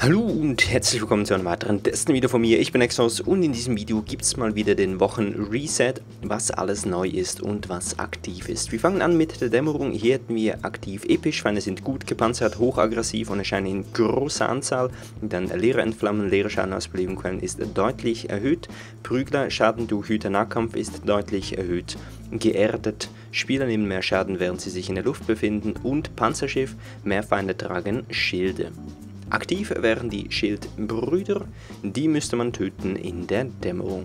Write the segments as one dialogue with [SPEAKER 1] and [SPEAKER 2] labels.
[SPEAKER 1] Hallo und herzlich willkommen zu einem weiteren Testen-Video von mir. Ich bin Exos und in diesem Video gibt es mal wieder den Wochen-Reset, was alles neu ist und was aktiv ist. Wir fangen an mit der Dämmerung. Hier hätten wir aktiv episch, Feinde sind gut gepanzert, hochaggressiv und erscheinen in großer Anzahl. Dann leere Entflammen, leere Schaden aus Belebungsquellen ist deutlich erhöht. Prügler, Schaden durch Hüter-Nahkampf ist deutlich erhöht. Geerdet, Spieler nehmen mehr Schaden, während sie sich in der Luft befinden. Und Panzerschiff, mehr Feinde tragen Schilde. Aktiv wären die Schildbrüder, die müsste man töten in der Dämmerung.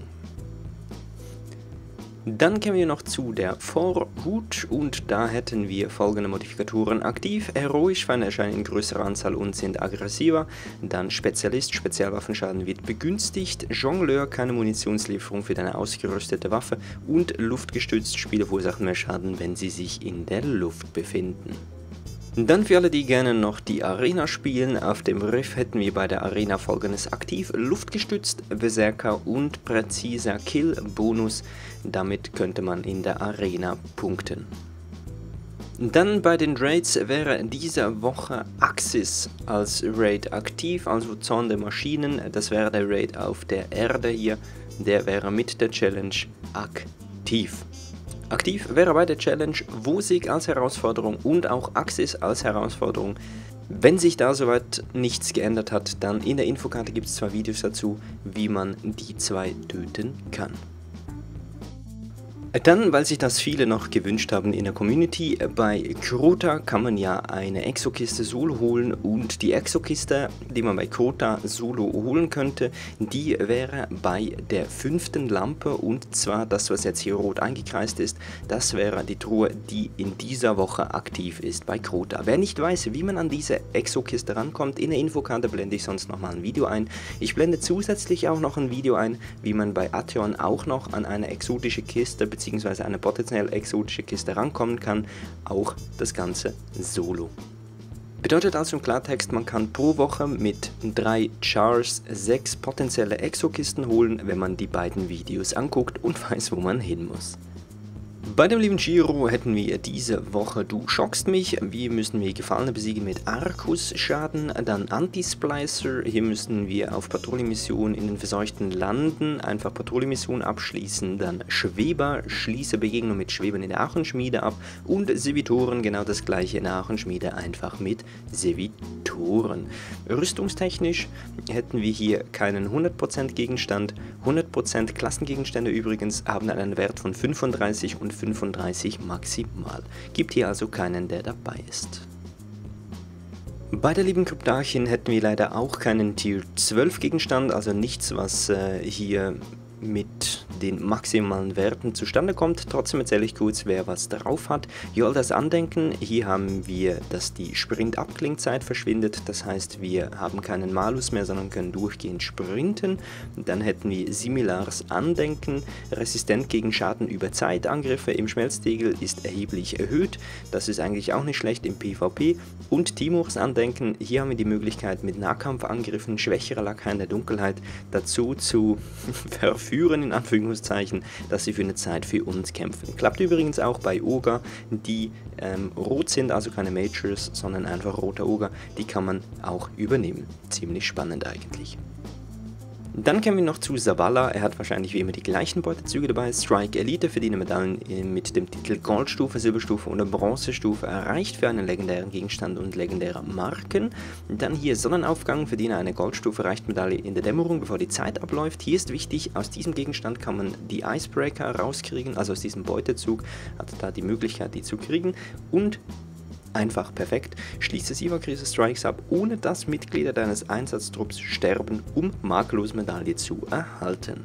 [SPEAKER 1] Dann kommen wir noch zu der Vorhut und da hätten wir folgende Modifikatoren aktiv. Heroisch, Feinde erscheinen in größerer Anzahl und sind aggressiver. Dann Spezialist, Spezialwaffenschaden wird begünstigt. Jongleur, keine Munitionslieferung für deine ausgerüstete Waffe. Und luftgestützt, Spieler verursachen mehr Schaden, wenn sie sich in der Luft befinden. Dann für alle, die gerne noch die Arena spielen, auf dem Riff hätten wir bei der Arena folgendes aktiv: Luftgestützt, Berserker und präziser Kill-Bonus. Damit könnte man in der Arena punkten. Dann bei den Raids wäre diese Woche Axis als Raid aktiv, also Zorn der Maschinen. Das wäre der Raid auf der Erde hier, der wäre mit der Challenge aktiv. Aktiv wäre bei der Challenge Wosig als Herausforderung und auch Axis als Herausforderung. Wenn sich da soweit nichts geändert hat, dann in der Infokarte gibt es 2 Videos dazu, wie man die 2 töten kann. Dann, weil sich das viele noch gewünscht haben in der Community, bei Crota kann man ja eine Exokiste Solo holen und die Exokiste, die man bei Crota Solo holen könnte, die wäre bei der 5. Lampe und zwar das, was jetzt hier rot eingekreist ist, das wäre die Truhe, die in dieser Woche aktiv ist bei Crota. Wer nicht weiß, wie man an diese Exokiste rankommt, in der Infokarte blende ich sonst nochmal ein Video ein. Ich blende zusätzlich auch noch ein Video ein, wie man bei Atheon auch noch an eine exotische Kiste bzw. eine potenziell exotische Kiste rankommen kann, auch das Ganze solo. Bedeutet also im Klartext, man kann pro Woche mit 3 Chars 6 potenzielle Exokisten holen, wenn man die beiden Videos anguckt und weiß, wo man hin muss. Bei dem lieben Giro hätten wir diese Woche Du schockst mich. Hier müssen wir Gefallene besiegen mit Arcus-Schaden. Dann Anti-Splicer. Hier müssen wir auf Patrouillenmission in den verseuchten Landen einfach Patrouillenmission abschließen. Dann Schweber. Schließe Begegnung mit Schwebern in der Achenschmiede ab. Und Servitoren. Genau das gleiche in der Achenschmiede, einfach mit Servitoren. Rüstungstechnisch hätten wir hier keinen 100% Gegenstand. 100% Klassengegenstände übrigens haben einen Wert von 35 und 35 maximal. Gibt hier also keinen, der dabei ist. Bei der lieben Kryptarchin hätten wir leider auch keinen Tier 12 Gegenstand, also nichts, was hier mit den maximalen Werten zustande kommt. Trotzdem erzähle ich kurz, wer was drauf hat. Yoldas Andenken, hier haben wir, dass die Sprint-Abklingzeit verschwindet, das heißt, wir haben keinen Malus mehr, sondern können durchgehend sprinten. Dann hätten wir Similars Andenken, resistent gegen Schaden über Zeit, Angriffe im Schmelztegel ist erheblich erhöht, das ist eigentlich auch nicht schlecht im PvP. Und Timurs Andenken, hier haben wir die Möglichkeit mit Nahkampfangriffen schwächere Lakaien der Dunkelheit dazu zu verführen, in Anführungszeichen, dass sie für eine Zeit für uns kämpfen. Klappt übrigens auch bei Ogre, die rot sind, also keine Majors, sondern einfach roter Ogre, die kann man auch übernehmen. Ziemlich spannend eigentlich. Dann kommen wir noch zu Zavala, er hat wahrscheinlich wie immer die gleichen Beutezüge dabei. Strike Elite, verdiene Medaillen mit dem Titel Goldstufe, Silberstufe oder Bronzestufe, erreicht für einen legendären Gegenstand und legendäre Marken. Dann hier Sonnenaufgang, verdiene eine Goldstufe, erreicht Medaille in der Dämmerung, bevor die Zeit abläuft. Hier ist wichtig, aus diesem Gegenstand kann man die Icebreaker rauskriegen, also aus diesem Beutezug hat da die Möglichkeit, die zu kriegen und einfach perfekt, schließe Siva-Krise Strikes ab, ohne dass Mitglieder deines Einsatztrupps sterben, um makellose Medaille zu erhalten.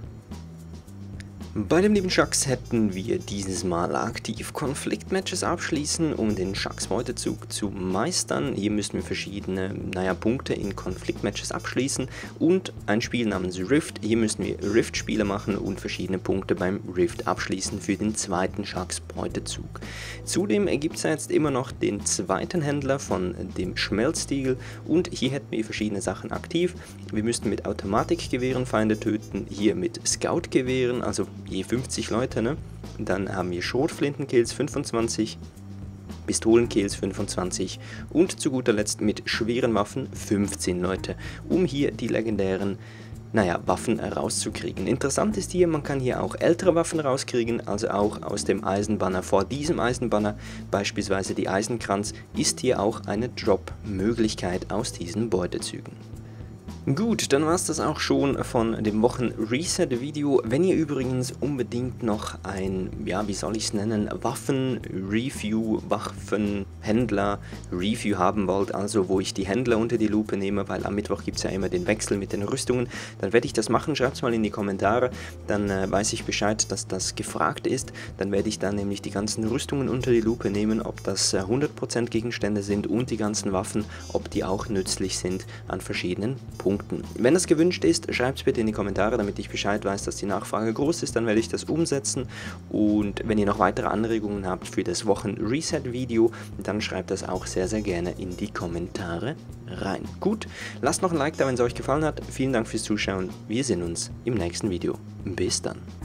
[SPEAKER 1] Bei dem lieben Shax hätten wir dieses Mal aktiv Konfliktmatches abschließen, um den Shax-Beutezug zu meistern. Hier müssen wir verschiedene Punkte in Konfliktmatches abschließen und ein Spiel namens Rift. Hier müssen wir Rift-Spiele machen und verschiedene Punkte beim Rift abschließen für den zweiten Shax-Beutezug. Zudem gibt es jetzt immer noch den zweiten Händler von dem Schmelztiegel und hier hätten wir verschiedene Sachen aktiv. Wir müssten mit Automatikgewehren Feinde töten, hier mit Scout-Gewehren, also je 50 Leute, ne? Dann haben wir Schrotflintenkills 25, Pistolenkills 25 und zu guter Letzt mit schweren Waffen 15 Leute, um hier die legendären Waffen rauszukriegen. Interessant ist hier, man kann hier auch ältere Waffen rauskriegen, also auch aus dem Eisenbanner. Vor diesem Eisenbanner, beispielsweise die Eisenkranz, ist hier auch eine Drop-Möglichkeit aus diesen Beutezügen. Gut, dann war es das auch schon von dem Wochen-Reset-Video. Wenn ihr übrigens unbedingt noch ein, wie soll ich es nennen, Waffen-Review, Waffenhändler-Review haben wollt, also wo ich die Händler unter die Lupe nehme, weil am Mittwoch gibt es ja immer den Wechsel mit den Rüstungen, dann werde ich das machen. Schreibt es mal in die Kommentare, dann weiß ich Bescheid, dass das gefragt ist. Dann werde ich dann nämlich die ganzen Rüstungen unter die Lupe nehmen, ob das 100% Gegenstände sind und die ganzen Waffen, ob die auch nützlich sind an verschiedenen Punkten. Wenn das gewünscht ist, schreibt es bitte in die Kommentare, damit ich Bescheid weiß, dass die Nachfrage groß ist, dann werde ich das umsetzen. Und wenn ihr noch weitere Anregungen habt für das Wochen-Reset-Video, dann schreibt das auch sehr, sehr gerne in die Kommentare rein. Gut, lasst noch ein Like da, wenn es euch gefallen hat. Vielen Dank fürs Zuschauen. Wir sehen uns im nächsten Video. Bis dann.